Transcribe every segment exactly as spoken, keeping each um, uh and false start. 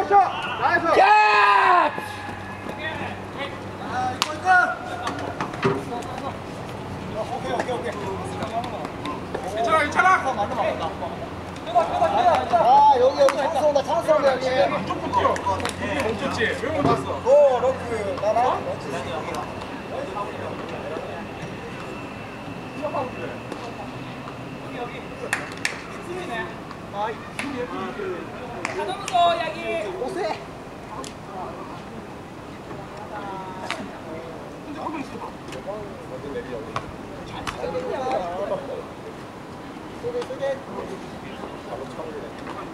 그렇죠. 나이스. 캡! 아, 이거 이거. 오케이, 오케이, 오케이. 괜찮아, 괜찮아. 맞다, 맞다. 아, 여기 여기 찬스 온다. 찬스 온다 여기. 무조건 뛰어. 멈췄지? 왜 멈췄어? 오, 럭크. 나나. 럭크. 자동으로 여기 오세. 쏘게 쏘게. 바로 차오르네.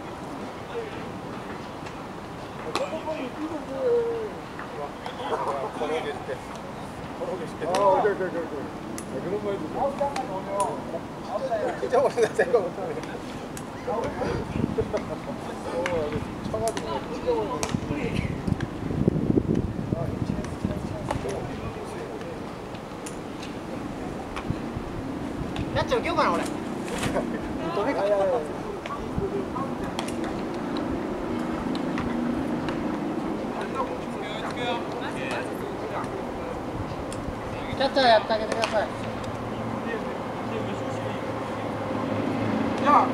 걸어게 해줄게. 걸어게 해줄게. 아, 오케이, 오케이, 오케이. 그런 거 해주고. 진짜 멋있네, 생각 못하네. 어, 여기 쳐가지고 찢어버리네. 야, 저기 오가나 오래. 또 해가. 짜짜 얇다게 생각해. 야!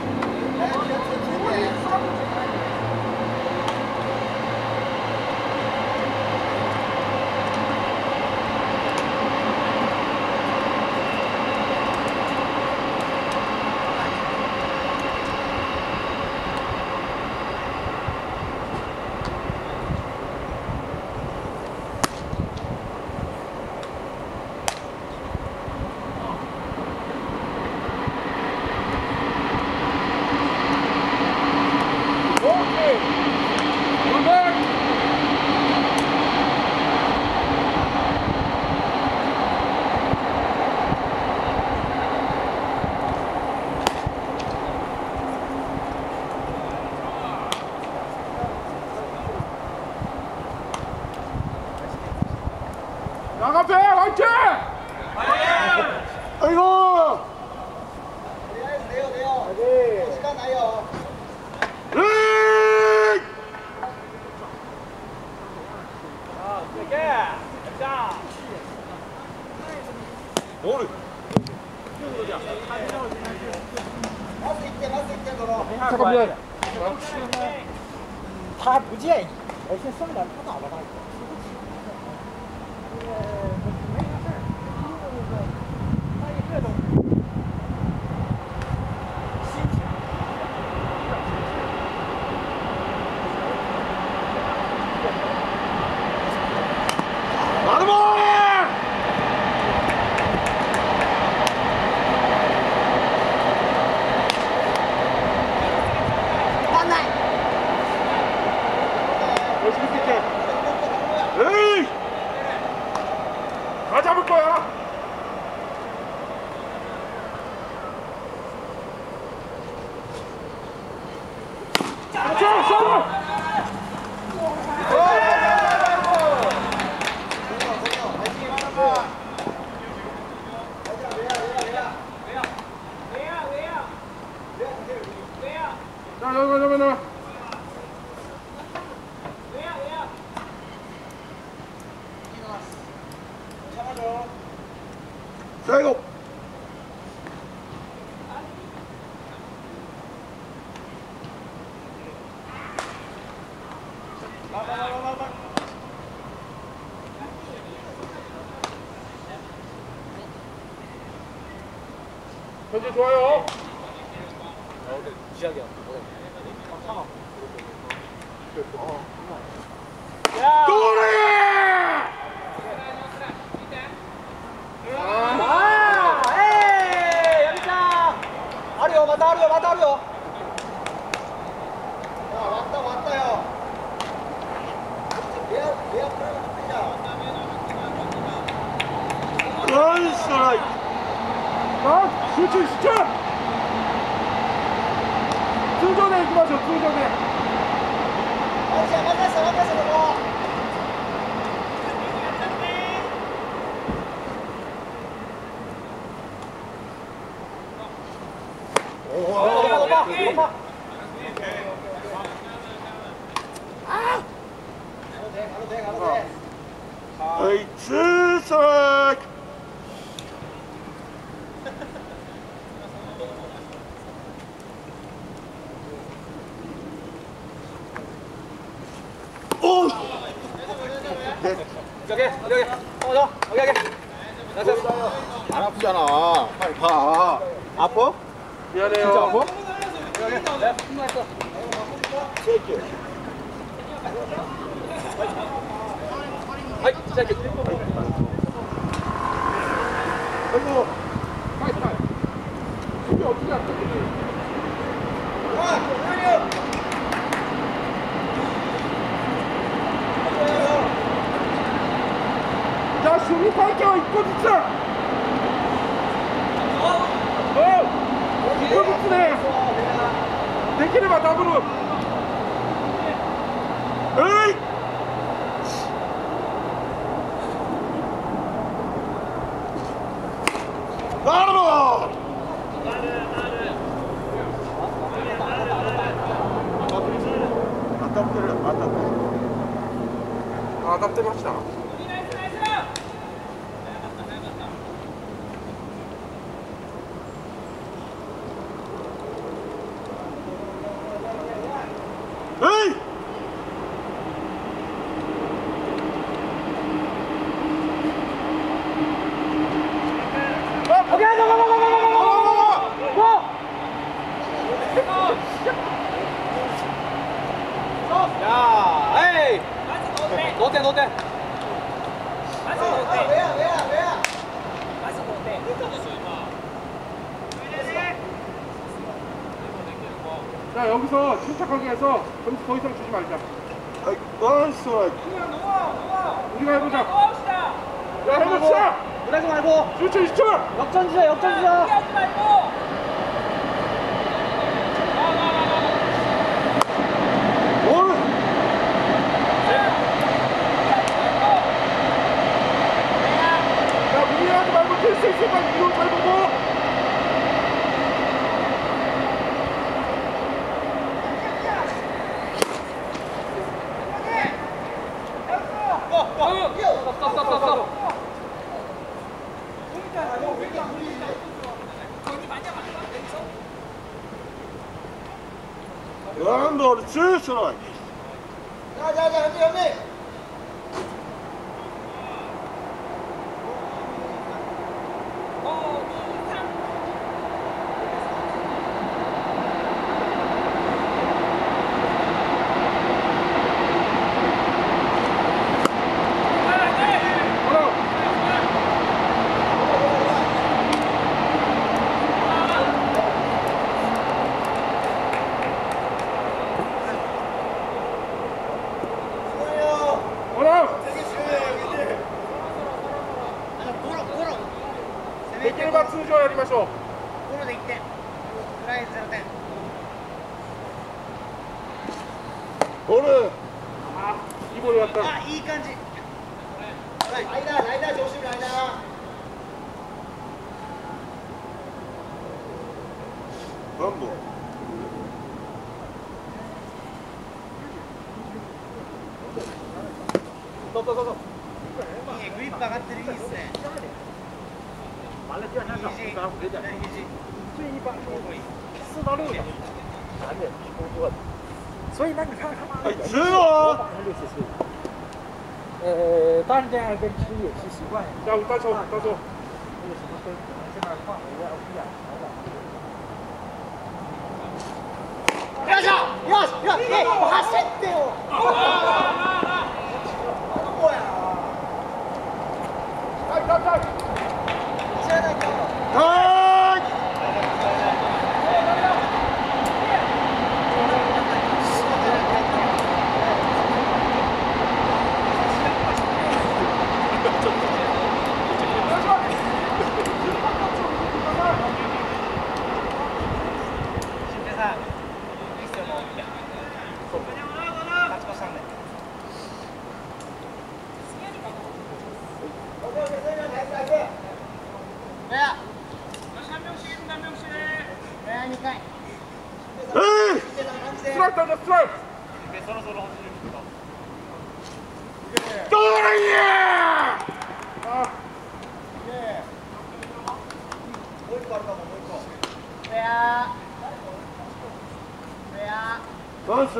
나가세! 화이팅! 아이고! 내요, 내요. 네. 시간 나요. 으이! 뭐를? 마스 있대, 마스 있대, 너로. 잠깐만. 다 무지야. 어제 쏜다. 하나 안 와가. 에이! 다 잡을 거야. 자, 쏘! 자, 잠깐만, 잠깐만. 자, 이거. 현재 좋아요. 지하기야. 또래! 아, 에이, 연장. 아리오, 맞다, 아리오, 맞다, 아리오. 야, 왔다, 왔다요. 내야, 내야, 그러자. 나이스! 아, 그렇지, 진짜! 풀전에 이거 마셔, 풀전에. 맞았어, 맞았어, 맞았어, 너가. 오, 높아, 높아, 높아. ツーストライク。おっ。 오케이, 오케이, 오케이. 어, 너, 오케이, 오케이. 됐어. 안 아프잖아. 빨리 가. 아파? 미안해요. 진짜 아파? 오케이, 오케이. 네, 충분했어. 새끼. 하이, 새끼. 아이고. 파이트 파이트. 이게 어떻게 안 돼? 자, 수비 파이터 입고 붙여. 어, 입고 붙으네. 내키를 더블로. 에이. 나로. 아, 답대 맞다. 에이! 오케이, 고, 고, 고, 고, 고, 고, 고, 고! 야, 에이! 노대, 노대. 자, 여기서 침착하게 해서 점수 더 이상 주지 말자. 아이, 원 스트라이크. 우리가 해보자. 야, 해봅시다. 무대지 말고. 십 초, 이십 초. 역전 주자, 역전 주자. 원. 자, 무리하지 말고 칠 수 있으면 이동 잘 보고. 원볼 투 스트라이크. 자자자 현미 현미 できれば通常やりましょう。 ゴロでいってんフライゼロてんボール。 あ、いいボールやった。 あいい感じライダーライダー調子ライダーワンボール。 そうそうそうそう。 いいねグリップ上がってるいいっすね完了，第二天上午刚回家。 左肘最一般四到六点，男的工作的，所以那你看他妈的， 哎，吃哦。 六七岁。呃，当然这样跟吃也是习惯呀。 자, 우리 따서, 따서. 那个什么跟可能这边放一个 L P 啊，调整。 よいしょよしよしえ走ってよはい、はい、はい。 知らないかはい。 ストライクだ、ストライク。 どれや。 나이스.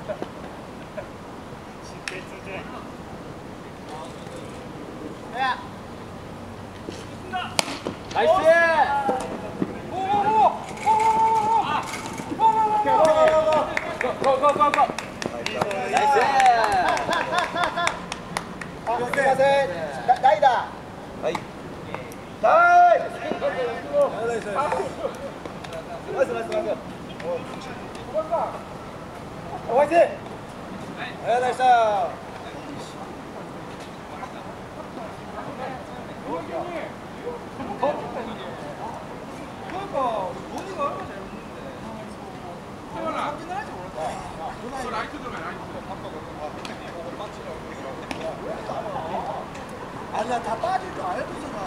아니야, 다 빠질 줄 알고서나.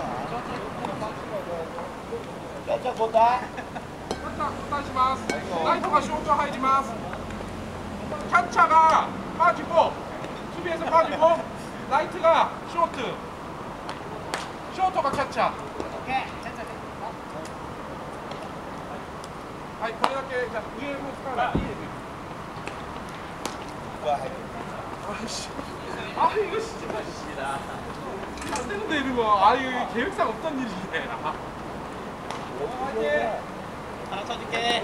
깜짝 본다. ライトがショート入ります。キャッチャーがパージボ、ツーベースパージボ、ライトがショート、ショートがキャッチャー。はい、これだけじゃ上も使うからいいですよ。아 이거 진짜 안되는데 이러고 아 이거 계획상 없던 일인데 하나 쳐줄게.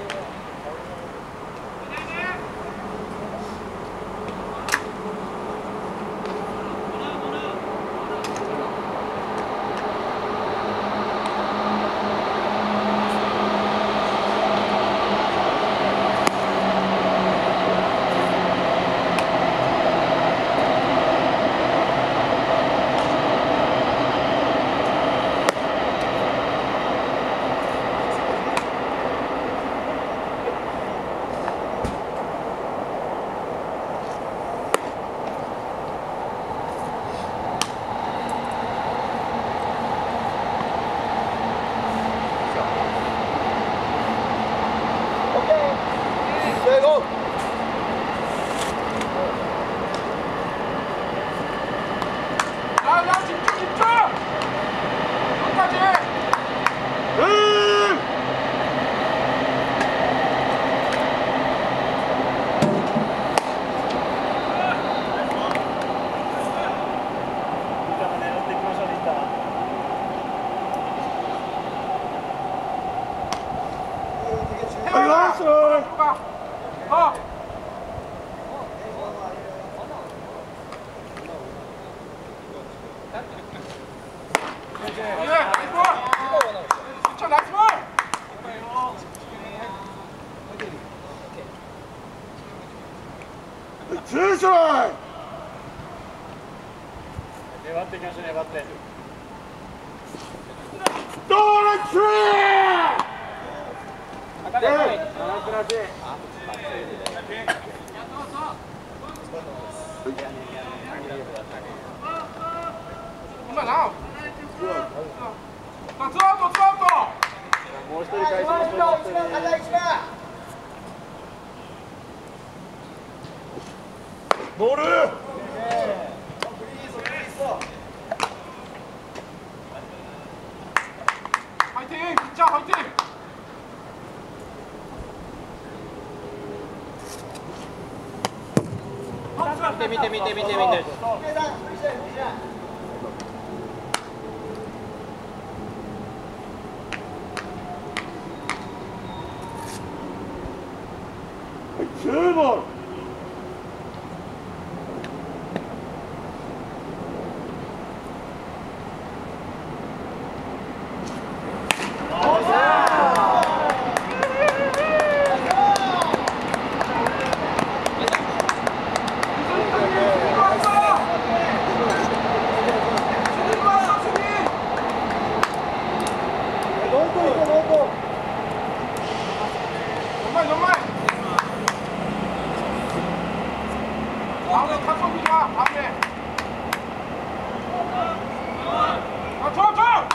야야 집중 집중 여기까지 태워라 가 어. 예, 나이스 볼! 진짜 나이스 볼! 제이슨! 네 번째 교수 네 번째. 또라치! 네. 아, 그러지. 엄마 나와! 나 들어왔어 들어왔어! もう一人返し、もう一人、もう一人。 ボール！ 화이팅! 진짜 화이팅! 밑에 밑에 밑에 밑에 밑에. 제발! 정말 정말! 다음에 타석이야 다음에 아 쳐! 쳐!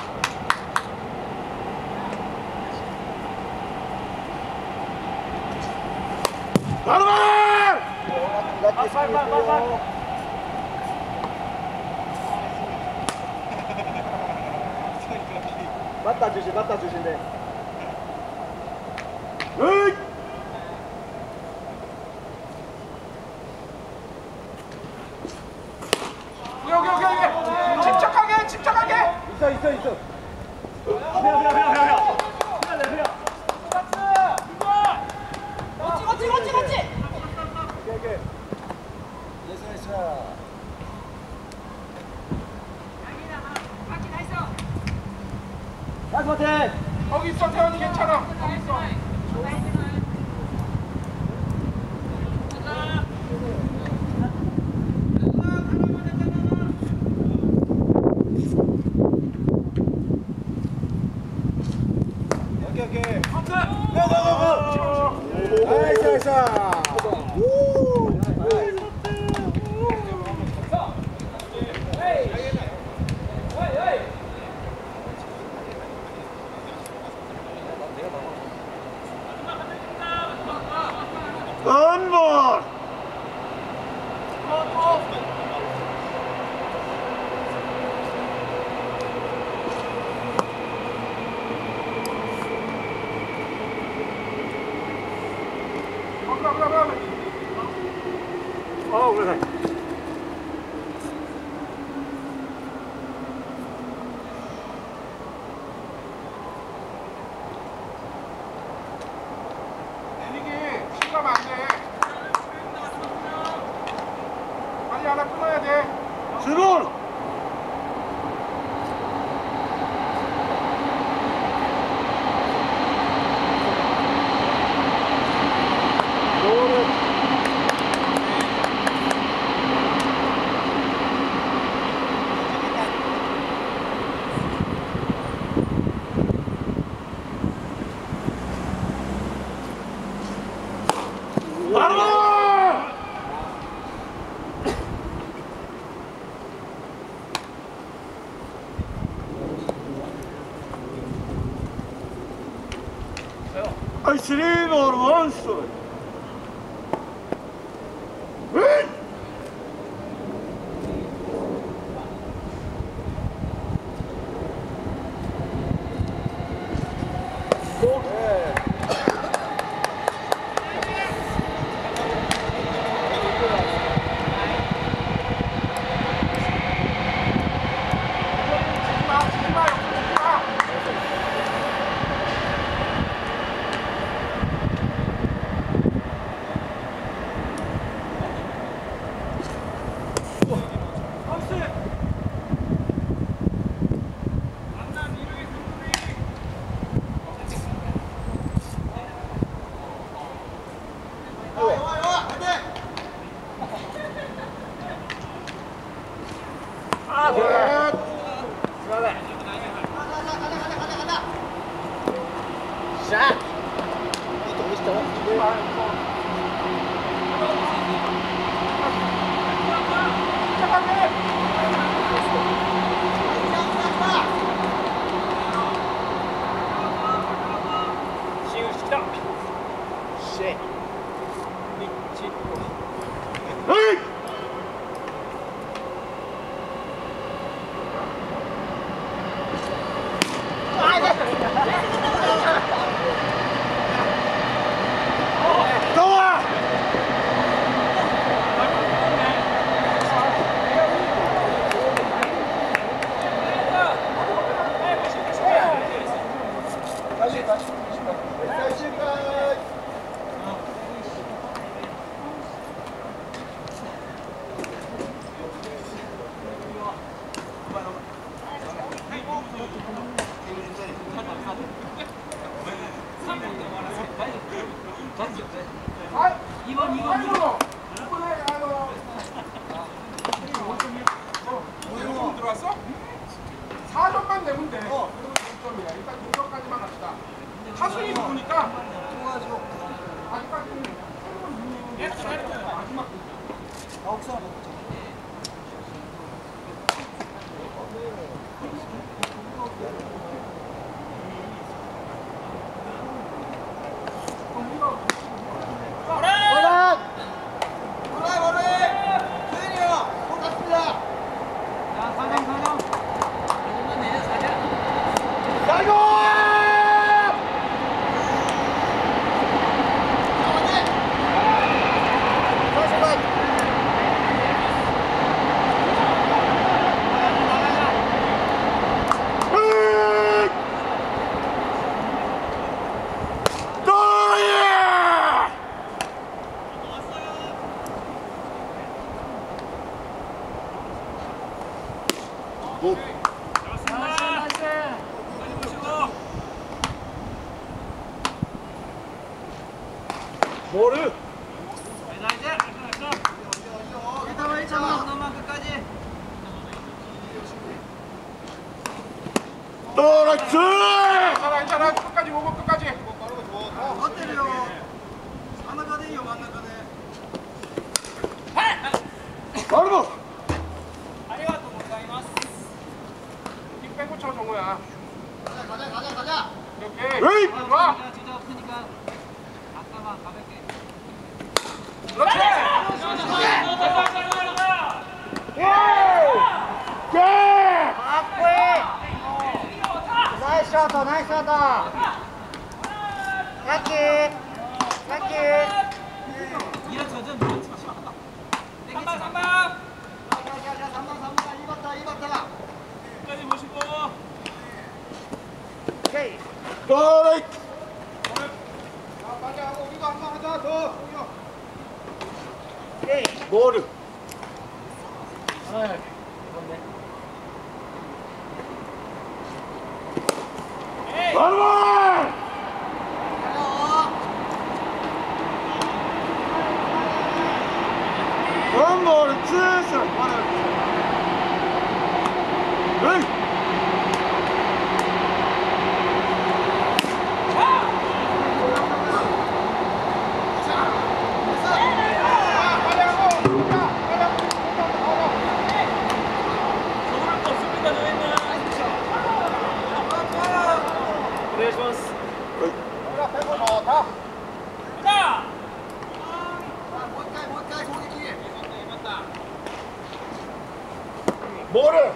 바로 가! 맞다 주시, 맞다 주신대. 에이! 있어 있어 있어. 그렇지 그렇지 그렇지. 오케이 오케이. 됐어 됐어. 나이스 버튼. 거기 있어 태현이 괜찮아. 거기 있어. 오케이 오케이. 고고고고. 나이스 나이스. 우. 원볼. 그럼 그럼 그럼. 어 그래. 분위기 실감 안 돼. 빨리 하나 끊어야 돼. 드론. I three or one strike. Win! 샷. 이또 멋있다. 쉣. Hey! Go! 다시 다시. 다시 가. 아, 이번 이번 이번. 이번에 아너 오 점 들어왔어? 사 점만 내면 돼. 그리고 육 점이야. 일단 육 점까지만 갑시다. 하순이 누구니까? 아직까지는 마지막. 없어. 뭐를? 또라이트! 괜찮아 괜찮아 끝까지 오고 끝까지. 바로! 힘 빼고 쳐 정우야. 가자 가자 가자 가자. 오케이. 에이! 좋아. 그렇지. 예! 나이스 샷다 나이스 샷다. 야키 야키. 삼방 삼방 가자 삼방 삼방 이봤다 이봤다. 끝까지 보시고 오케이. 또라이트! 빨리 하고 우리가 한 번 하자 더. 오케이. 뭐를? 바로! 원볼 치스! 에이! 저럴 거 없습니다 저희는. 네 좋았어. 가자. 못가 못가 공격이. 뭐를?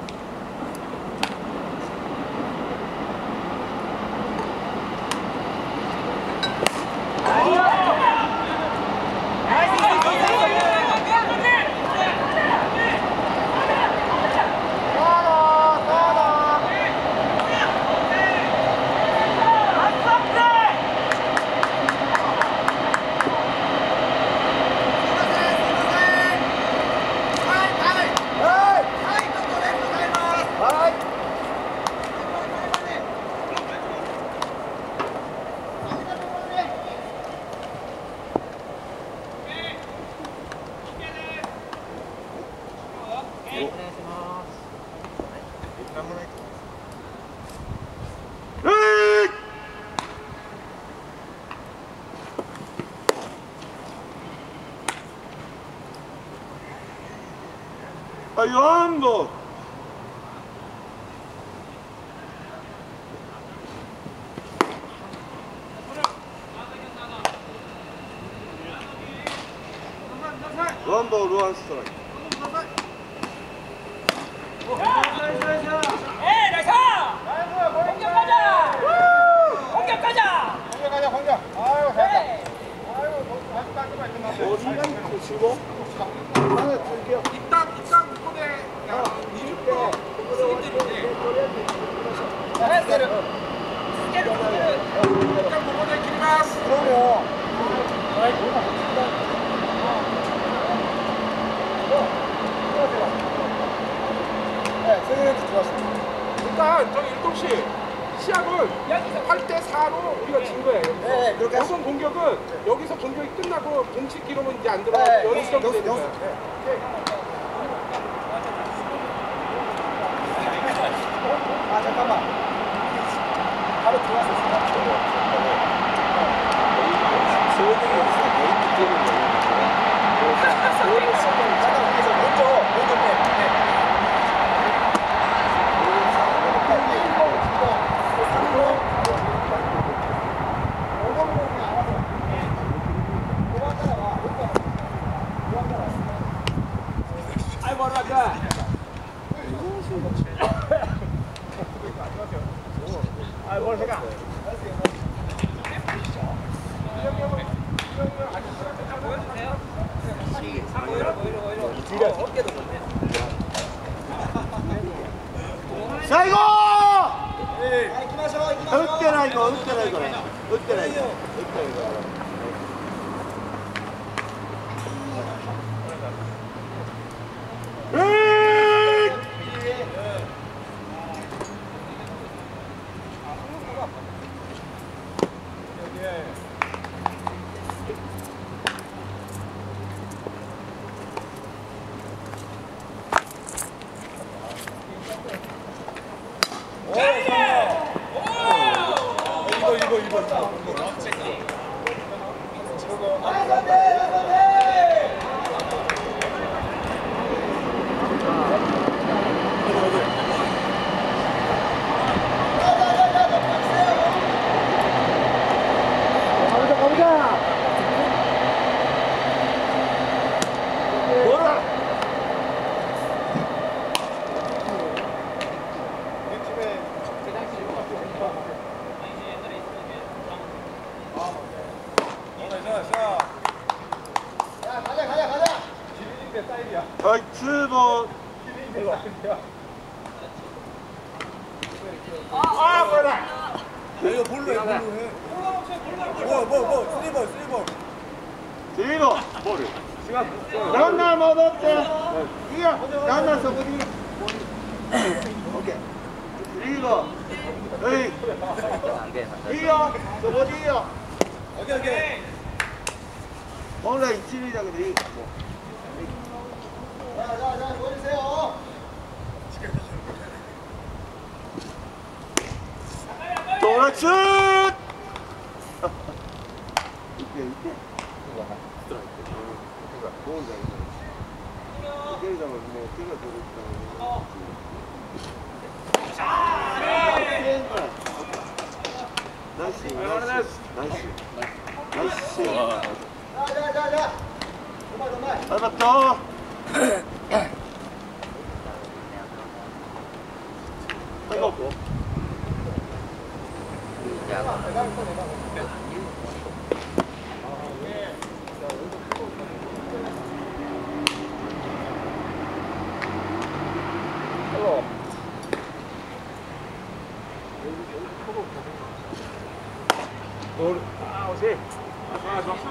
에이! 아, 연보! 원볼 원 스트라이크. 에이 나이스. 공격 가자. 공격 가자. 공격 가자 공격. 아유 잘했다. 아유 아주 깔끔하게 끝났네. 어디가 치고? 하나 줄게요. 이땅 이땅 이번에 야 이십 번 승인들인데 잘했어. 이땅 이번에 기리마스. 그러면 네, 세계랜드 좋았습니다. 일단 저기 일동씨 시합은 팔 대 사로 우리가 진 거예요. 여기서. 네, 그렇게 이번 공격은 여기서 공격이 끝나고 공식 기록은 이제 안 들어가고 네, 연습 연습, 되는 거예요. 연습. 아 잠깐만. 바로 들어왔었어. 잠깐 여기서 먼저 먼저 빼. 아이 뭐라까. 아, 뭘 해가? 자 이거! 아, 이기마셔, 이기마셔. 어때나 이거 어때나 이거 어때나 이거 어때나 이거 에이! 가보자 가보자. 뭐라? 야 가자 가자 가자. 어이 칠 번. 아 뭐라? 이거 볼로 해, 볼로 해. 뭐, 뭐, 뭐, 쓰리볼, 쓰리볼. 이거 뭐를? 라ンナー戻っていいよランナーそこにいるオッケーいいよはいいいよそこでいいよ 오케이, 오케이. 本来一塁だけどいいもう 자자자 보여주세요. 도라 슛! 이때 이때 뭔가 이거 이게 잡으면 뭐 뛰가 들어있다 나이스 나이스 나이스 자자자자. 정말 정말. 잘 봤다 아이고 아, 오지. 아, 좋아.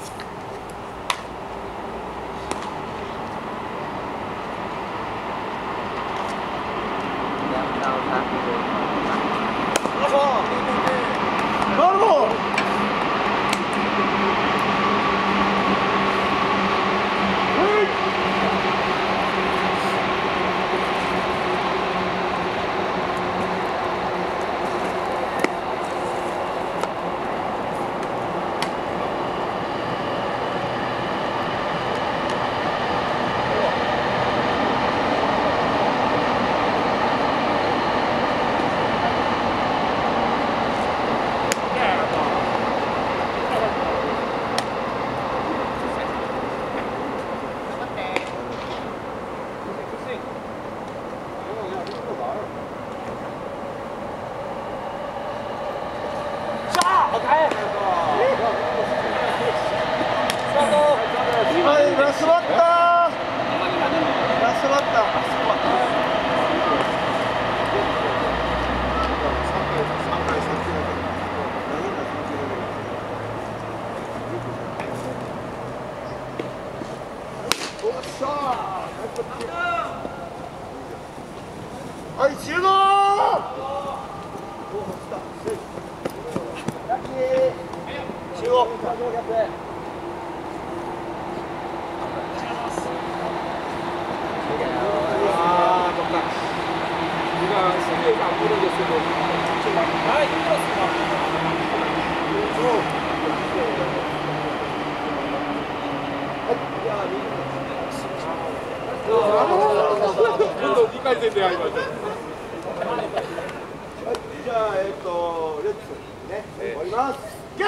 바로 아이 라스 왔다 라스 왔다 아이 지금 지금 아, 좋다. 네가 수비가 안 무너졌어도 아, 힘들었습니다. 너 니까지 된대야 이거. じゃあえっとレッツね終わりますゲー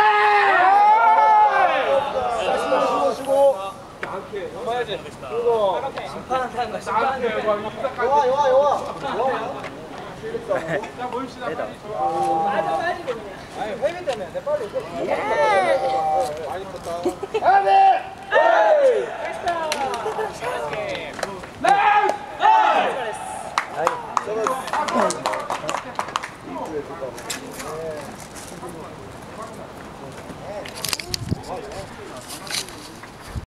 ム集合 봐야지. 심판한테 거 나한테 심판한테. 막 이따까지. 요아 요아 요아. 요아. 자 모입시다. 빨리. 맞아, 맞아, 그냥. 아니 회비 때문에 내 빨리. 많이 컸다. 아네 됐어.